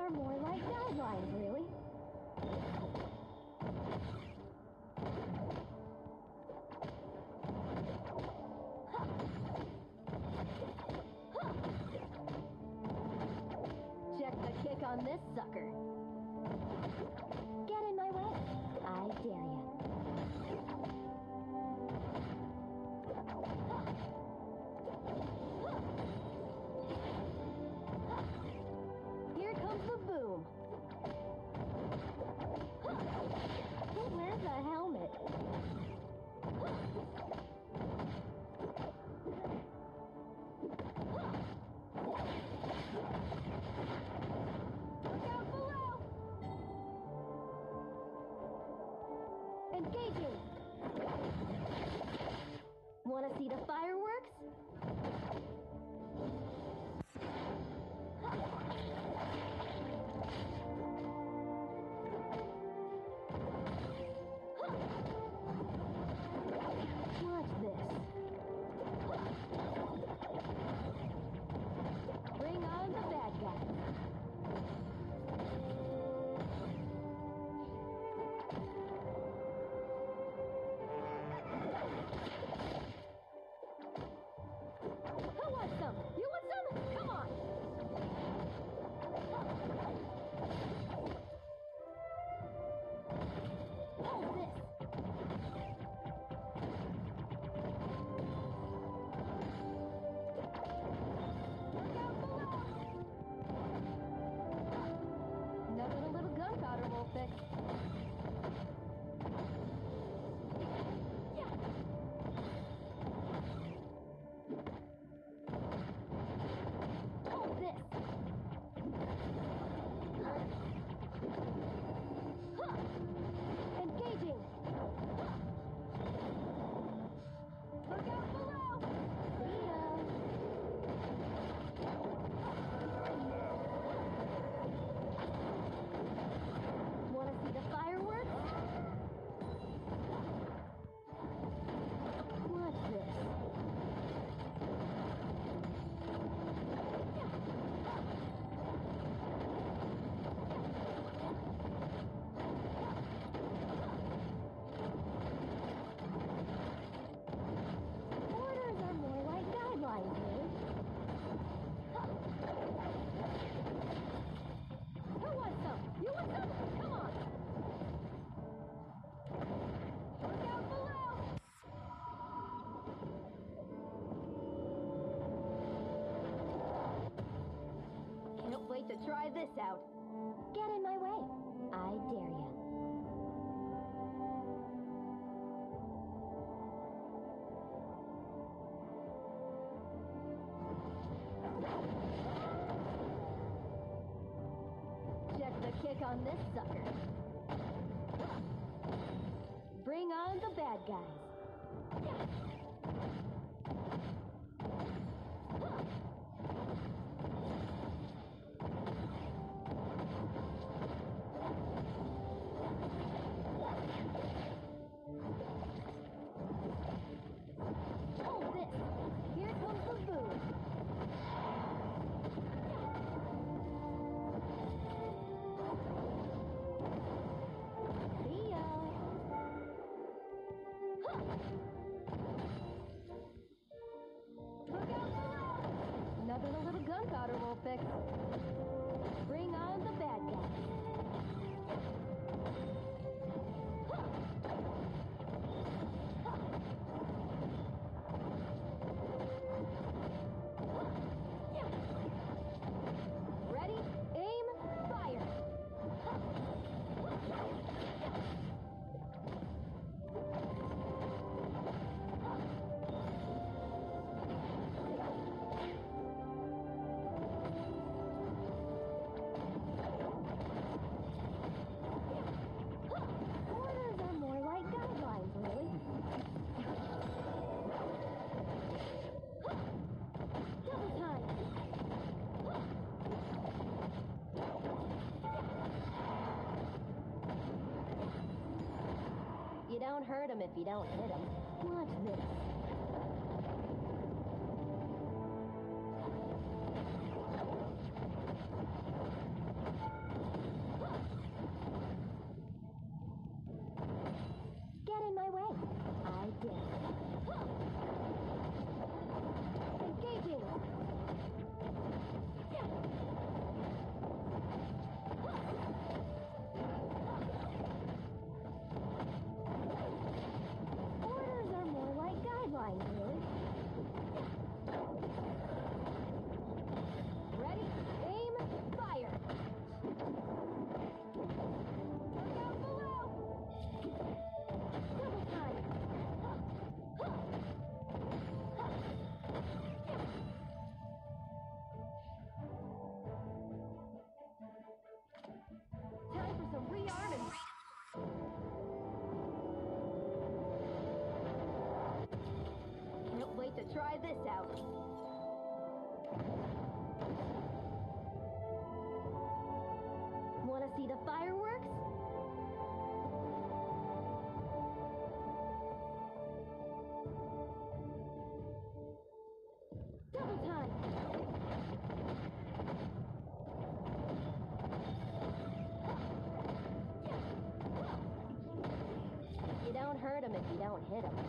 are more like guidelines, really. Check the kick on this sucker. Get in my way. I dare ya. Here comes the boom. Where's the helmet? Look out below! Engaging! Want to see the fireworks? Watch this. Bring on the bad guys. Who wants some? You want some? Come on! Hold this! Look out below! Nothing a little gunpowder won't fix. Hold this! Engaging! Look out below! See ya! Want to see the fireworks? Watch this. Orders are more like guidelines, really. Who wants some? You want some? Come on! Look out below! Can't wait to try this out. Get in my way. I dare ya. Check the kick on this sucker. Bring on the bad guys. Hold this. Here comes the boom. See ya. Look out below. Nothing a little gunpowder won't fix. Bring on the bad guys. Ready? Aim, fire! Orders are more like guidelines, really. Double time! You don't hurt him if you don't hit him. Watch this. this out. Want to see the fireworks? Double time. You don't hurt him if you don't hit him.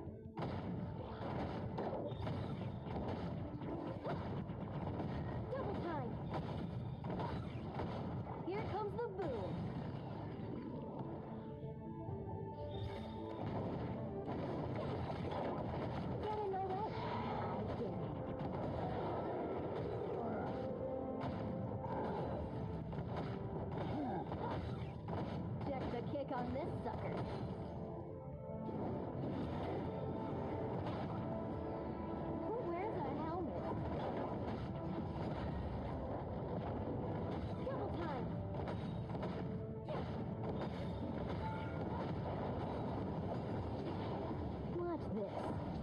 Double time. Here comes the boom. Get in my way. I did it. Check the kick on this sucker. Who wears a helmet? Double time. Watch this.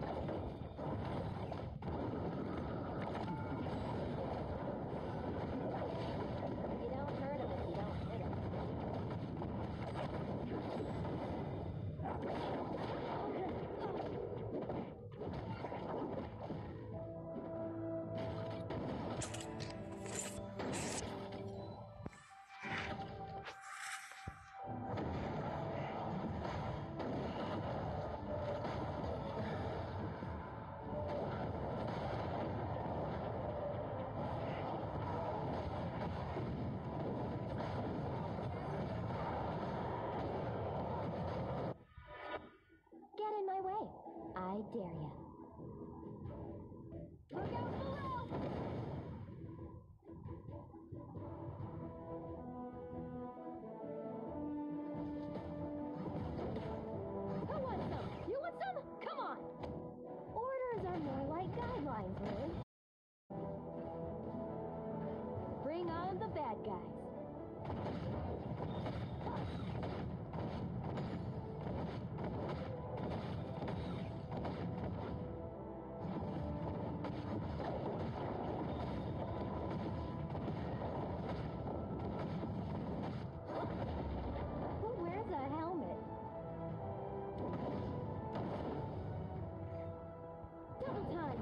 You don't hurt him if you don't hit him. Get in my way. I dare ya. Look out below! Who wants some? You want some? Come on! Orders are more like guidelines, Liz. Bring on the bad guys. Who wears a helmet? Double time.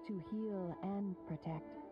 to heal and protect.